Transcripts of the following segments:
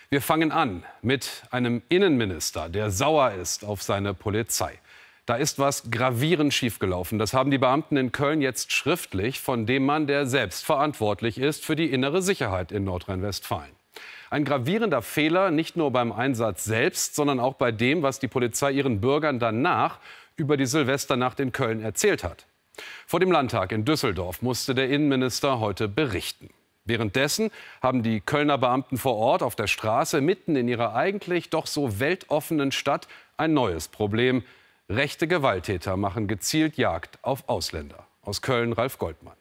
Wir fangen an mit einem Innenminister, der sauer ist auf seine Polizei. Da ist was gravierend schiefgelaufen. Das haben die Beamten in Köln jetzt schriftlich von dem Mann, der selbst verantwortlich ist für die innere Sicherheit in Nordrhein-Westfalen. Ein gravierender Fehler, nicht nur beim Einsatz selbst, sondern auch bei dem, was die Polizei ihren Bürgern danach über die Silvesternacht in Köln erzählt hat. Vor dem Landtag in Düsseldorf musste der Innenminister heute berichten. Währenddessen haben die Kölner Beamten vor Ort auf der Straße mitten in ihrer eigentlich doch so weltoffenen Stadt ein neues Problem. Rechte Gewalttäter machen gezielt Jagd auf Ausländer. Aus Köln Ralf Goldmann.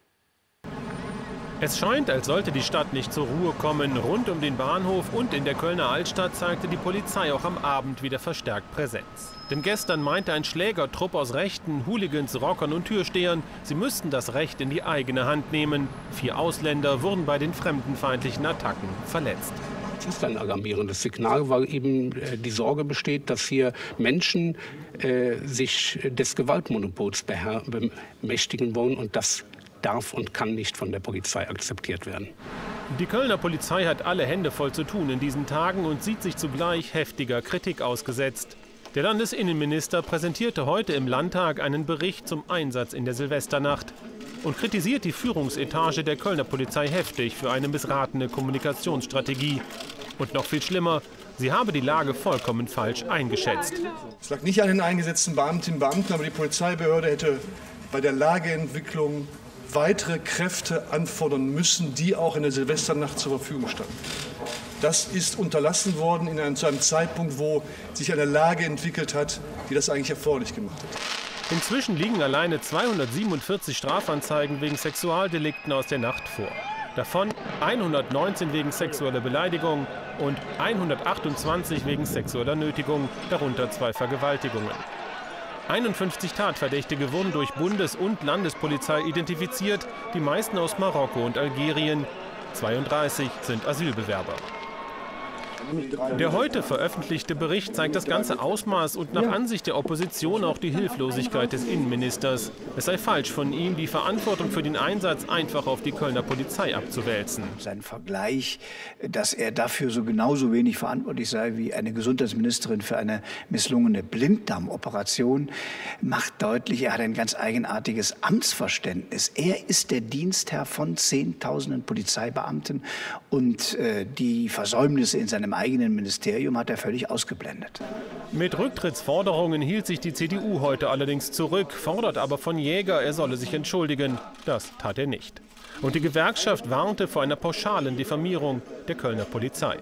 Es scheint, als sollte die Stadt nicht zur Ruhe kommen. Rund um den Bahnhof und in der Kölner Altstadt zeigte die Polizei auch am Abend wieder verstärkt Präsenz. Denn gestern meinte ein Schlägertrupp aus Rechten, Hooligans, Rockern und Türstehern, sie müssten das Recht in die eigene Hand nehmen. 4 Ausländer wurden bei den fremdenfeindlichen Attacken verletzt. Es ist ein alarmierendes Signal, weil eben die Sorge besteht, dass hier Menschen sich des Gewaltmonopols bemächtigen wollen, und das darf und kann nicht von der Polizei akzeptiert werden. Die Kölner Polizei hat alle Hände voll zu tun in diesen Tagen und sieht sich zugleich heftiger Kritik ausgesetzt. Der Landesinnenminister präsentierte heute im Landtag einen Bericht zum Einsatz in der Silvesternacht und kritisiert die Führungsetage der Kölner Polizei heftig für eine missratene Kommunikationsstrategie. Und noch viel schlimmer, sie habe die Lage vollkommen falsch eingeschätzt. Es lag nicht an den eingesetzten Beamtinnen und Beamten, aber die Polizeibehörde hätte bei der Lageentwicklung weitere Kräfte anfordern müssen, die auch in der Silvesternacht zur Verfügung standen. Das ist unterlassen worden zu einem Zeitpunkt, wo sich eine Lage entwickelt hat, die das eigentlich erforderlich gemacht hat. Inzwischen liegen alleine 247 Strafanzeigen wegen Sexualdelikten aus der Nacht vor. Davon 119 wegen sexueller Beleidigung und 128 wegen sexueller Nötigung, darunter 2 Vergewaltigungen. 51 Tatverdächtige wurden durch Bundes- und Landespolizei identifiziert, die meisten aus Marokko und Algerien. 32 sind Asylbewerber. Der heute veröffentlichte Bericht zeigt das ganze Ausmaß und nach Ansicht der Opposition auch die Hilflosigkeit des Innenministers. Es sei falsch von ihm, die Verantwortung für den Einsatz einfach auf die Kölner Polizei abzuwälzen. Sein Vergleich, dass er dafür so genauso wenig verantwortlich sei wie eine Gesundheitsministerin für eine misslungene Blinddarmoperation, macht deutlich, er hat ein ganz eigenartiges Amtsverständnis. Er ist der Dienstherr von Zehntausenden Polizeibeamten und die Versäumnisse in seinem eigenen Ministerium hat er völlig ausgeblendet. Mit Rücktrittsforderungen hielt sich die CDU heute allerdings zurück, fordert aber von Jäger, er solle sich entschuldigen. Das tat er nicht. Und die Gewerkschaft warnte vor einer pauschalen Diffamierung der Kölner Polizei.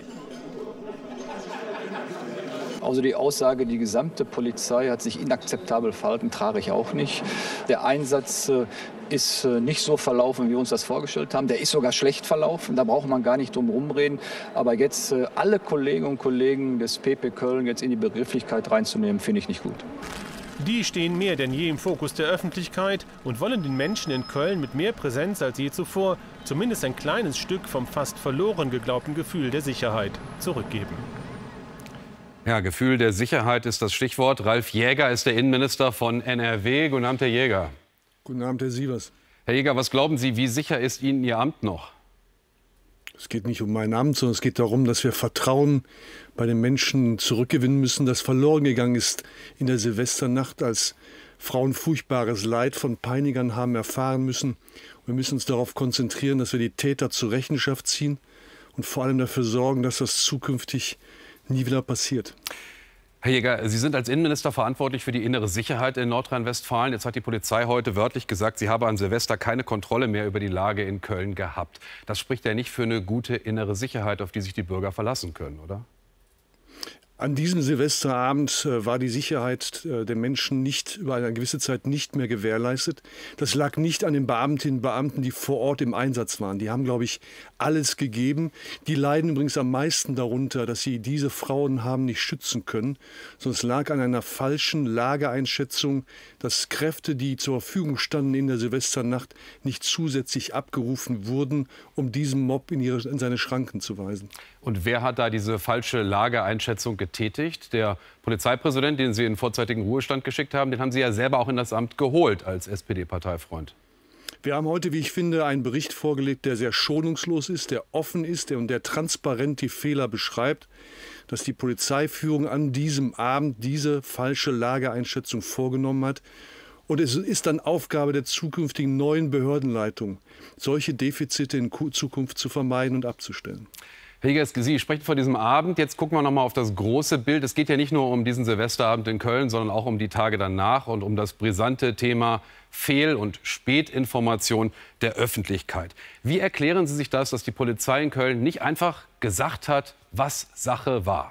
Also die Aussage, die gesamte Polizei hat sich inakzeptabel verhalten, trage ich auch nicht. Der Einsatz ist nicht so verlaufen, wie wir uns das vorgestellt haben. Der ist sogar schlecht verlaufen, da braucht man gar nicht drum rumreden. Aber jetzt alle Kolleginnen und Kollegen des PP Köln jetzt in die Begrifflichkeit reinzunehmen, finde ich nicht gut. Die stehen mehr denn je im Fokus der Öffentlichkeit und wollen den Menschen in Köln mit mehr Präsenz als je zuvor zumindest ein kleines Stück vom fast verloren geglaubten Gefühl der Sicherheit zurückgeben. Ja, Gefühl der Sicherheit ist das Stichwort. Ralf Jäger ist der Innenminister von NRW. Guten Abend, Herr Jäger. Guten Abend, Herr Sievers. Herr Jäger, was glauben Sie, wie sicher ist Ihnen Ihr Amt noch? Es geht nicht um mein Amt, sondern es geht darum, dass wir Vertrauen bei den Menschen zurückgewinnen müssen, das verloren gegangen ist in der Silvesternacht, als Frauen furchtbares Leid von Peinigern haben erfahren müssen. Und wir müssen uns darauf konzentrieren, dass wir die Täter zur Rechenschaft ziehen und vor allem dafür sorgen, dass das zukünftig nie wieder passiert. Herr Jäger, Sie sind als Innenminister verantwortlich für die innere Sicherheit in Nordrhein-Westfalen. Jetzt hat die Polizei heute wörtlich gesagt, sie habe an Silvester keine Kontrolle mehr über die Lage in Köln gehabt. Das spricht ja nicht für eine gute innere Sicherheit, auf die sich die Bürger verlassen können, oder? An diesem Silvesterabend war die Sicherheit der Menschen nicht über eine gewisse Zeit nicht mehr gewährleistet. Das lag nicht an den Beamtinnen und Beamten, die vor Ort im Einsatz waren. Die haben, glaube ich, alles gegeben. Die leiden übrigens am meisten darunter, dass sie diese Frauen haben nicht schützen können. Sondern es lag an einer falschen Lageeinschätzung, dass Kräfte, die zur Verfügung standen in der Silvesternacht, nicht zusätzlich abgerufen wurden, um diesen Mob in seine Schranken zu weisen. Und wer hat da diese falsche Lageeinschätzung getätigt? Der Polizeipräsident, den Sie in vorzeitigen Ruhestand geschickt haben, den haben Sie ja selber auch in das Amt geholt als SPD-Parteifreund. Wir haben heute, wie ich finde, einen Bericht vorgelegt, der sehr schonungslos ist, der offen ist und der transparent die Fehler beschreibt, dass die Polizeiführung an diesem Abend diese falsche Lageeinschätzung vorgenommen hat. Und es ist dann Aufgabe der zukünftigen neuen Behördenleitung, solche Defizite in Zukunft zu vermeiden und abzustellen. Herr Jäger, Sie sprechen von diesem Abend. Jetzt gucken wir noch mal auf das große Bild. Es geht ja nicht nur um diesen Silvesterabend in Köln, sondern auch um die Tage danach und um das brisante Thema Fehl- und Spätinformation der Öffentlichkeit. Wie erklären Sie sich das, dass die Polizei in Köln nicht einfach gesagt hat, was Sache war?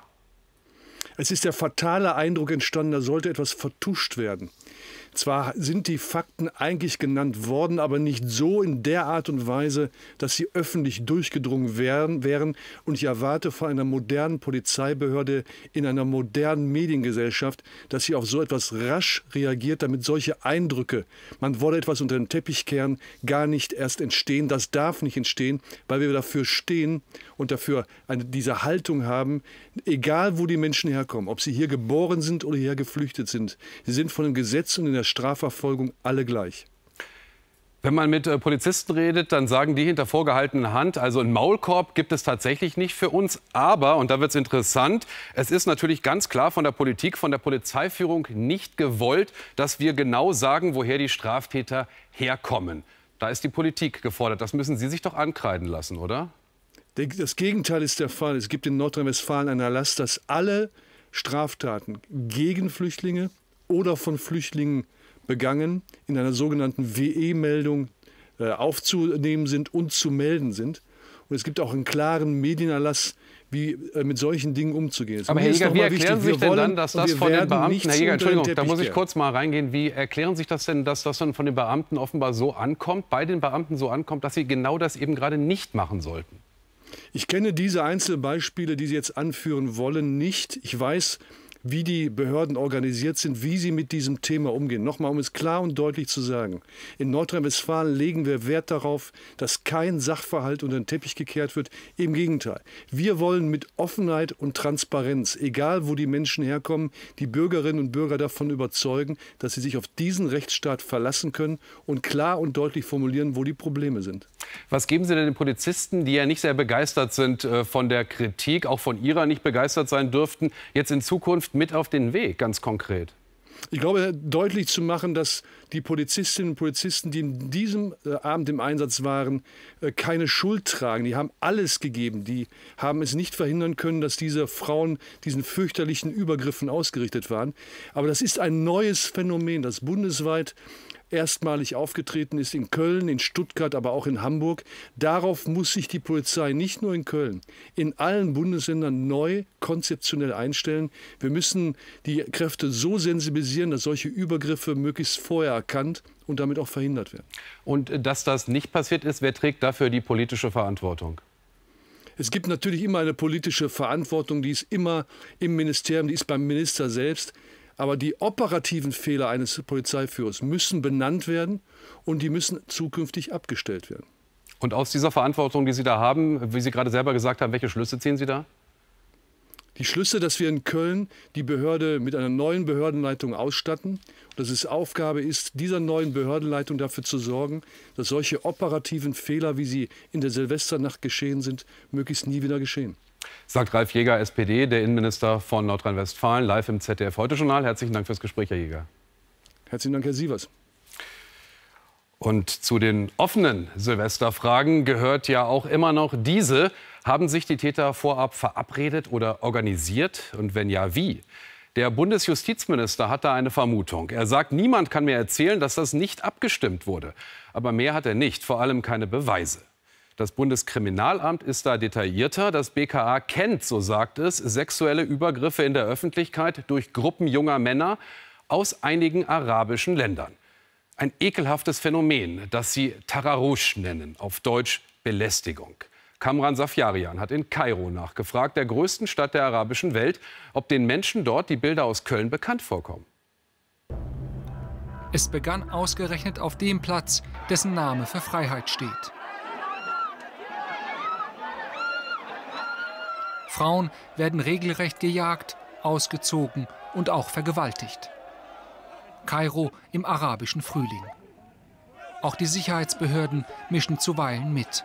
Es ist der fatale Eindruck entstanden, da sollte etwas vertuscht werden. Zwar sind die Fakten eigentlich genannt worden, aber nicht so in der Art und Weise, dass sie öffentlich durchgedrungen wären. Und ich erwarte von einer modernen Polizeibehörde in einer modernen Mediengesellschaft, dass sie auf so etwas rasch reagiert, damit solche Eindrücke, man wolle etwas unter den Teppich kehren, gar nicht erst entstehen. Das darf nicht entstehen, weil wir dafür stehen und dafür diese Haltung haben, egal wo die Menschen herkommen, ob sie hier geboren sind oder hierher geflüchtet sind. Sie sind von dem Gesetz und in der Strafverfolgung alle gleich. Wenn man mit Polizisten redet, dann sagen die hinter vorgehaltener Hand, also einen Maulkorb gibt es tatsächlich nicht für uns. Aber, und da wird es interessant, es ist natürlich ganz klar von der Politik, von der Polizeiführung nicht gewollt, dass wir genau sagen, woher die Straftäter herkommen. Da ist die Politik gefordert. Das müssen Sie sich doch ankreiden lassen, oder? Das Gegenteil ist der Fall. Es gibt in Nordrhein-Westfalen einen Erlass, dass alle Straftaten gegen Flüchtlinge oder von Flüchtlingen begangen in einer sogenannten WE-Meldung aufzunehmen sind und zu melden sind. Und es gibt auch einen klaren Medienerlass, wie mit solchen Dingen umzugehen. Aber Herr Jäger, wie erklären Sie sich denn dann, dass das von den Beamten, Herr Jäger, Entschuldigung, da muss ich kurz mal reingehen, wie erklären Sie sich das denn, dass das dann von den Beamten offenbar so ankommt, bei den Beamten so ankommt, dass sie genau das eben gerade nicht machen sollten? Ich kenne diese Einzelbeispiele, die Sie jetzt anführen wollen, nicht. Ich weiß, wie die Behörden organisiert sind, wie sie mit diesem Thema umgehen. Nochmal, um es klar und deutlich zu sagen. In Nordrhein-Westfalen legen wir Wert darauf, dass kein Sachverhalt unter den Teppich gekehrt wird. Im Gegenteil. Wir wollen mit Offenheit und Transparenz, egal wo die Menschen herkommen, die Bürgerinnen und Bürger davon überzeugen, dass sie sich auf diesen Rechtsstaat verlassen können und klar und deutlich formulieren, wo die Probleme sind. Was geben Sie denn den Polizisten, die ja nicht sehr begeistert sind von der Kritik, auch von Ihrer nicht begeistert sein dürften, jetzt in Zukunft mit auf den Weg, ganz konkret? Ich glaube, deutlich zu machen, dass die Polizistinnen und Polizisten, die in diesem Abend im Einsatz waren, keine Schuld tragen. Die haben alles gegeben. Die haben es nicht verhindern können, dass diese Frauen diesen fürchterlichen Übergriffen ausgerichtet waren. Aber das ist ein neues Phänomen, das bundesweit erstmalig aufgetreten ist, in Köln, in Stuttgart, aber auch in Hamburg. Darauf muss sich die Polizei nicht nur in Köln, in allen Bundesländern neu konzeptionell einstellen. Wir müssen die Kräfte so sensibilisieren, dass solche Übergriffe möglichst vorher erkannt und damit auch verhindert werden. Und dass das nicht passiert ist, wer trägt dafür die politische Verantwortung? Es gibt natürlich immer eine politische Verantwortung, die ist immer im Ministerium, die ist beim Minister selbst. Aber die operativen Fehler eines Polizeiführers müssen benannt werden und die müssen zukünftig abgestellt werden. Und aus dieser Verantwortung, die Sie da haben, wie Sie gerade selber gesagt haben, welche Schlüsse ziehen Sie da? Die Schlüsse, dass wir in Köln die Behörde mit einer neuen Behördenleitung ausstatten. Und dass es Aufgabe ist, dieser neuen Behördenleitung dafür zu sorgen, dass solche operativen Fehler, wie sie in der Silvesternacht geschehen sind, möglichst nie wieder geschehen. Sagt Ralf Jäger, SPD, der Innenminister von Nordrhein-Westfalen, live im ZDF-Heute-Journal. Herzlichen Dank fürs Gespräch, Herr Jäger. Herzlichen Dank, Herr Sievers. Und zu den offenen Silvesterfragen gehört ja auch immer noch diese. Haben sich die Täter vorab verabredet oder organisiert? Und wenn ja, wie? Der Bundesjustizminister hat da eine Vermutung. Er sagt, niemand kann mir erzählen, dass das nicht abgestimmt wurde. Aber mehr hat er nicht, vor allem keine Beweise. Das Bundeskriminalamt ist da detaillierter. Das BKA kennt, so sagt es, sexuelle Übergriffe in der Öffentlichkeit durch Gruppen junger Männer aus einigen arabischen Ländern. Ein ekelhaftes Phänomen, das sie Tararouche nennen, auf Deutsch Belästigung. Kamran Safjarian hat in Kairo nachgefragt, der größten Stadt der arabischen Welt, ob den Menschen dort die Bilder aus Köln bekannt vorkommen. Es begann ausgerechnet auf dem Platz, dessen Name für Freiheit steht. Frauen werden regelrecht gejagt, ausgezogen und auch vergewaltigt. Kairo im arabischen Frühling. Auch die Sicherheitsbehörden mischen zuweilen mit.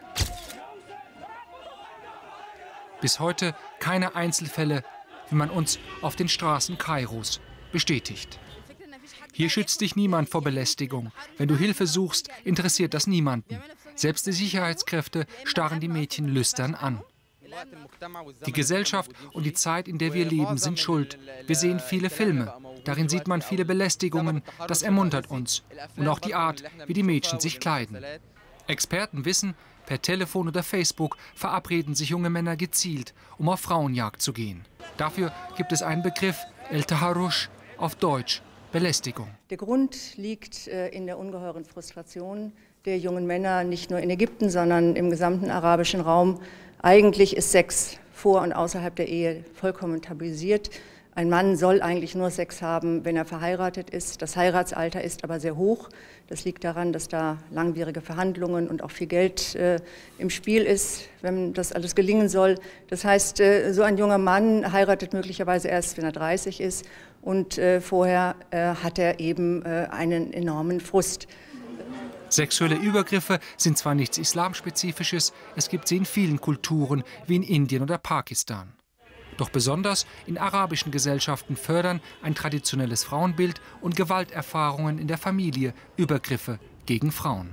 Bis heute keine Einzelfälle, wie man uns auf den Straßen Kairos bestätigt. Hier schützt dich niemand vor Belästigung. Wenn du Hilfe suchst, interessiert das niemanden. Selbst die Sicherheitskräfte starren die Mädchen lüstern an. Die Gesellschaft und die Zeit, in der wir leben, sind schuld. Wir sehen viele Filme. Darin sieht man viele Belästigungen. Das ermuntert uns. Und auch die Art, wie die Mädchen sich kleiden. Experten wissen, per Telefon oder Facebook verabreden sich junge Männer gezielt, um auf Frauenjagd zu gehen. Dafür gibt es einen Begriff, El-Taharush, auf Deutsch Belästigung. Der Grund liegt in der ungeheuren Frustration der jungen Männer, nicht nur in Ägypten, sondern im gesamten arabischen Raum. Eigentlich ist Sex vor und außerhalb der Ehe vollkommen tabuisiert. Ein Mann soll eigentlich nur Sex haben, wenn er verheiratet ist. Das Heiratsalter ist aber sehr hoch. Das liegt daran, dass da langwierige Verhandlungen und auch viel Geld im Spiel ist, wenn das alles gelingen soll. Das heißt, so ein junger Mann heiratet möglicherweise erst, wenn er 30 ist. Und vorher hat er eben einen enormen Frust. Sexuelle Übergriffe sind zwar nichts Islamspezifisches, es gibt sie in vielen Kulturen, wie in Indien oder Pakistan. Doch besonders in arabischen Gesellschaften fördern ein traditionelles Frauenbild und Gewalterfahrungen in der Familie Übergriffe gegen Frauen.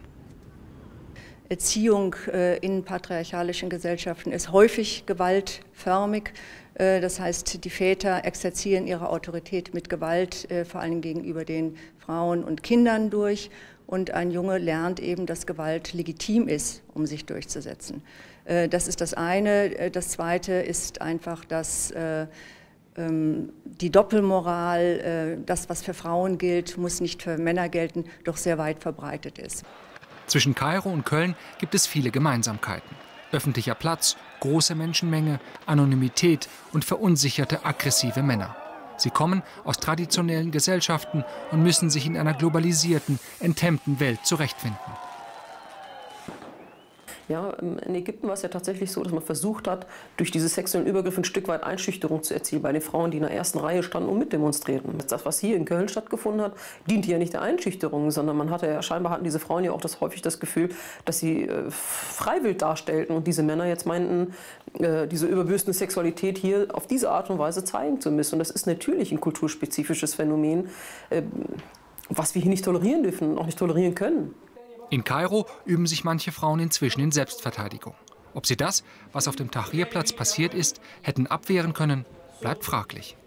Erziehung in patriarchalischen Gesellschaften ist häufig gewaltförmig. Das heißt, die Väter exerzieren ihre Autorität mit Gewalt, vor allem gegenüber den Frauen und Kindern durch. Und ein Junge lernt eben, dass Gewalt legitim ist, um sich durchzusetzen. Das ist das eine. Das zweite ist einfach, dass die Doppelmoral, das, was für Frauen gilt, muss nicht für Männer gelten, doch sehr weit verbreitet ist. Zwischen Kairo und Köln gibt es viele Gemeinsamkeiten. Öffentlicher Platz, große Menschenmenge, Anonymität und verunsicherte, aggressive Männer. Sie kommen aus traditionellen Gesellschaften und müssen sich in einer globalisierten, enthemmten Welt zurechtfinden. Ja, in Ägypten war es ja tatsächlich so, dass man versucht hat, durch diese sexuellen Übergriffe ein Stück weit Einschüchterung zu erzielen bei den Frauen, die in der ersten Reihe standen und mitdemonstrierten. Das, was hier in Köln stattgefunden hat, diente ja nicht der Einschüchterung, sondern man hatte ja, scheinbar hatten diese Frauen ja auch häufig das Gefühl, dass sie freiwillig darstellten und diese Männer jetzt meinten, diese überbürstende Sexualität hier auf diese Art und Weise zeigen zu müssen. Und das ist natürlich ein kulturspezifisches Phänomen, was wir hier nicht tolerieren dürfen und auch nicht tolerieren können. In Kairo üben sich manche Frauen inzwischen in Selbstverteidigung. Ob sie das, was auf dem Tahrirplatz passiert ist, hätten abwehren können, bleibt fraglich.